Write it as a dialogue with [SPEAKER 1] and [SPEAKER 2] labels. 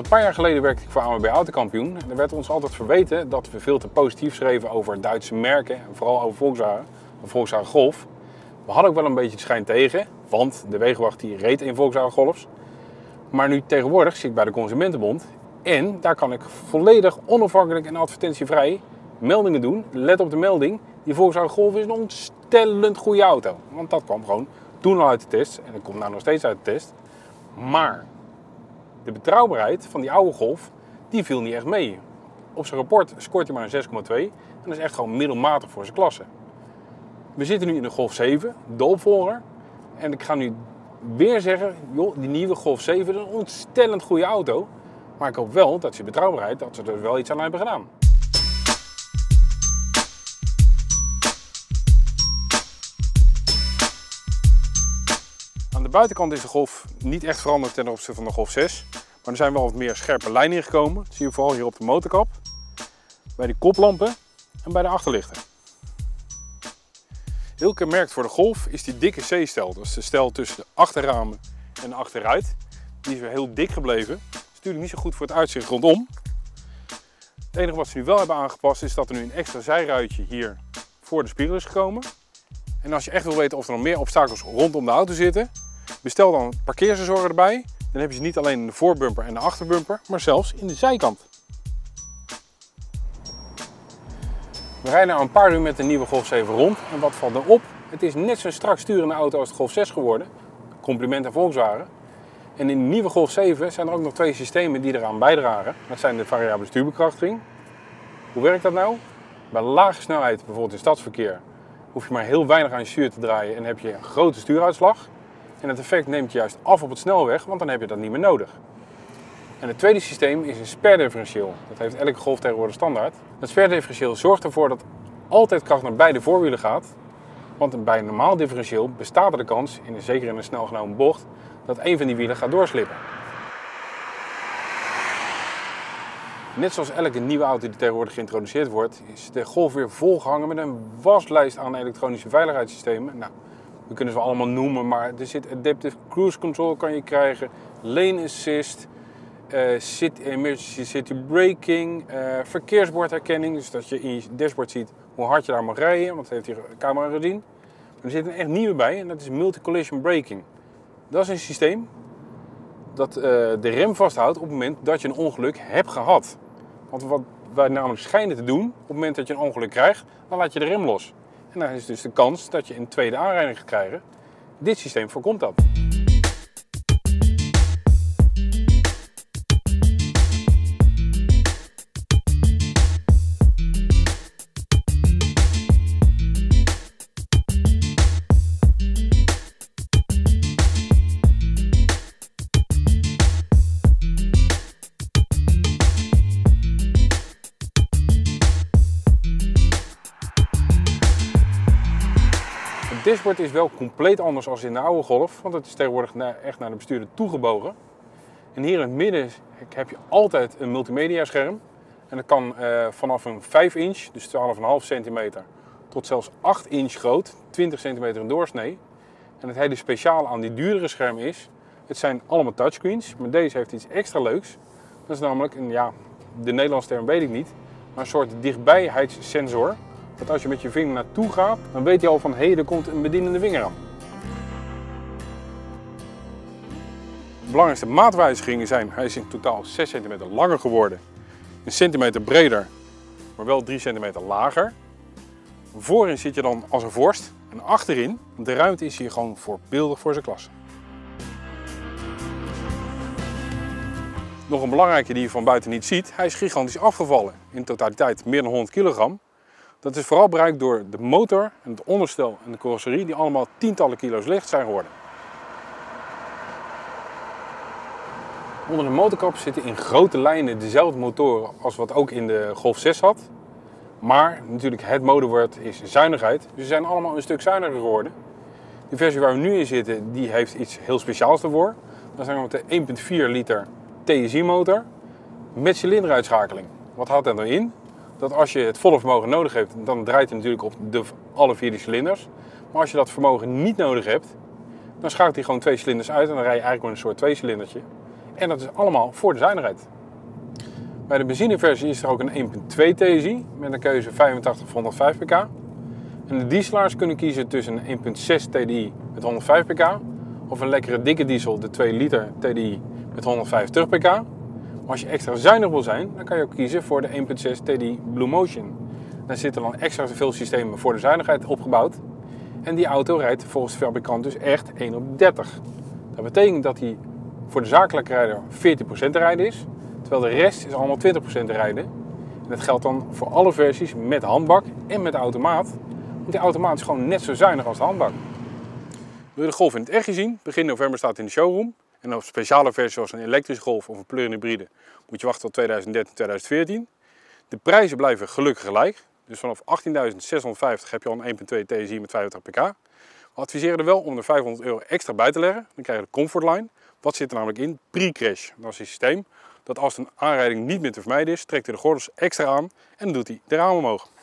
[SPEAKER 1] paar jaar geleden werkte ik voor AMB Autokampioen. Er werd ons altijd verweten dat we veel te positief schreven over Duitse merken. En vooral over Volkswagen, de Volkswagen Golf. We hadden ook wel een beetje de schijn tegen, want de Wegenwacht die reed in Volkswagen Golfs. Maar nu tegenwoordig zit ik bij de Consumentenbond. En daar kan ik volledig onafhankelijk en advertentievrij meldingen doen. Let op de melding, die Volkswagen Golf is een ontstellend goede auto. Want dat kwam gewoon toen al uit de test en dat komt nou nog steeds uit de test. Maar de betrouwbaarheid van die oude Golf, die viel niet echt mee. Op zijn rapport scoort hij maar een 6,2 en dat is echt gewoon middelmatig voor zijn klasse. We zitten nu in de Golf 7, de opvolger. En ik ga nu weer zeggen, joh, die nieuwe Golf 7 is een ontstellend goede auto. Maar ik hoop wel dat zijn betrouwbaarheid, dat ze er wel iets aan hebben gedaan. Aan de buitenkant is de Golf niet echt veranderd ten opzichte van de Golf 6. Maar er zijn wel wat meer scherpe lijnen ingekomen. Dat zie je vooral hier op de motorkap. Bij de koplampen en bij de achterlichten. Heel kenmerkend voor de Golf is die dikke C-stel. Dat is de stel tussen de achterramen en de achterruit. Die is weer heel dik gebleven. Dat is natuurlijk niet zo goed voor het uitzicht rondom. Het enige wat ze nu wel hebben aangepast is dat er nu een extra zijruitje hier voor de spiegel is gekomen. En als je echt wil weten of er nog meer obstakels rondom de auto zitten, bestel dan parkeersensoren erbij. Dan heb je ze niet alleen in de voorbumper en de achterbumper, maar zelfs in de zijkant. We rijden nu een paar uur met de nieuwe Golf 7 rond. En wat valt er op? Het is net zo'n strak sturende auto als de Golf 6 geworden. Compliment aan Volkswagen. En in de nieuwe Golf 7 zijn er ook nog twee systemen die eraan bijdragen. Dat zijn de variabele stuurbekrachtiging. Hoe werkt dat nou? Bij lage snelheid, bijvoorbeeld in stadsverkeer, hoef je maar heel weinig aan je stuur te draaien en heb je een grote stuuruitslag. En het effect neemt juist af op het snelweg, want dan heb je dat niet meer nodig. En het tweede systeem is een sperdifferentieel. Dat heeft elke Golf tegenwoordig standaard. Dat sperdifferentieel zorgt ervoor dat altijd kracht naar beide voorwielen gaat. Want bij een normaal differentieel bestaat er de kans, zeker in een snel genomen bocht, dat een van die wielen gaat doorslippen. Net zoals elke nieuwe auto die tegenwoordig geïntroduceerd wordt, is de Golf weer volgehangen met een waslijst aan elektronische veiligheidssystemen. Nou, we kunnen ze allemaal noemen, maar er zit Adaptive Cruise Control kan je krijgen, Lane Assist, Emergency City Braking, verkeersbordherkenning, dus dat je in je dashboard ziet hoe hard je daar mag rijden, want dat heeft hier de camera gezien. Maar er zit een echt nieuwe bij en dat is Multi-Collision Braking. Dat is een systeem dat de rem vasthoudt op het moment dat je een ongeluk hebt gehad. Want wat wij namelijk schijnen te doen, op het moment dat je een ongeluk krijgt, dan laat je de rem los. En dan is dus de kans dat je een tweede aanrijding gaat krijgen. Dit systeem voorkomt dat. Het dashboard is wel compleet anders dan in de oude Golf, want het is tegenwoordig echt naar de bestuurder toegebogen. En hier in het midden heb je altijd een multimedia scherm. En dat kan vanaf een 5 inch, dus 12,5 centimeter, tot zelfs 8 inch groot, 20 centimeter in doorsnee. En het hele speciale aan die duurdere schermen is, het zijn allemaal touchscreens, maar deze heeft iets extra leuks. Dat is namelijk, de Nederlandse term weet ik niet, maar een soort dichtbijheidssensor. Dat als je met je vinger naartoe gaat, dan weet je al van hé, er komt een bedienende vinger aan. De belangrijkste maatwijzigingen zijn, hij is in totaal 6 cm langer geworden, een centimeter breder, maar wel 3 centimeter lager. Voorin zit je dan als een vorst en achterin, de ruimte is hier gewoon voorbeeldig voor zijn klasse. Nog een belangrijke die je van buiten niet ziet, hij is gigantisch afgevallen. In totaliteit meer dan 100 kilogram. Dat is vooral bereikt door de motor, en het onderstel en de carrosserie die allemaal tientallen kilo's licht zijn geworden. Onder de motorkap zitten in grote lijnen dezelfde motoren als wat ook in de Golf 6 had. Maar natuurlijk het modewoord is zuinigheid, dus ze zijn allemaal een stuk zuiniger geworden. De versie waar we nu in zitten, die heeft iets heel speciaals ervoor. Dat is namelijk de 1,4 liter TSI motor met cilinderuitschakeling. Wat houdt dat nou in? Dat als je het volle vermogen nodig hebt, dan draait hij natuurlijk op alle 4 cilinders. Maar als je dat vermogen niet nodig hebt, dan schakelt hij gewoon 2 cilinders uit en dan rij je eigenlijk met een soort 2-cilindertje. En dat is allemaal voor de zuinigheid. Bij de benzineversie is er ook een 1.2 TSI met een keuze 85 of 105 pk. En de dieselaars kunnen kiezen tussen een 1.6 TDI met 105 pk of een lekkere dikke diesel, de 2 liter TDI met 150 pk. Maar als je extra zuinig wil zijn, dan kan je ook kiezen voor de 1.6 TDI Blue Motion. Daar zitten dan extra veel systemen voor de zuinigheid opgebouwd. En die auto rijdt volgens de fabrikant dus echt 1 op 30. Dat betekent dat hij voor de zakelijke rijder 14% te rijden is, terwijl de rest is allemaal 20% te rijden. En dat geldt dan voor alle versies met handbak en met automaat. Want die automaat is gewoon net zo zuinig als de handbak. Wil je de Golf in het echt zien? Begin november staat in de showroom. En op speciale versies zoals een elektrische Golf of een plug-in hybride moet je wachten tot 2013, 2014. De prijzen blijven gelukkig gelijk. Dus vanaf 18.650 heb je al een 1.2 TSI met 55 pk. We adviseren er wel om er €500 extra bij te leggen. Dan krijg je de Comfortline. Wat zit er namelijk in? Pre-crash. Dat is een systeem dat als een aanrijding niet meer te vermijden is, trekt hij de gordels extra aan en dan doet hij de ramen omhoog.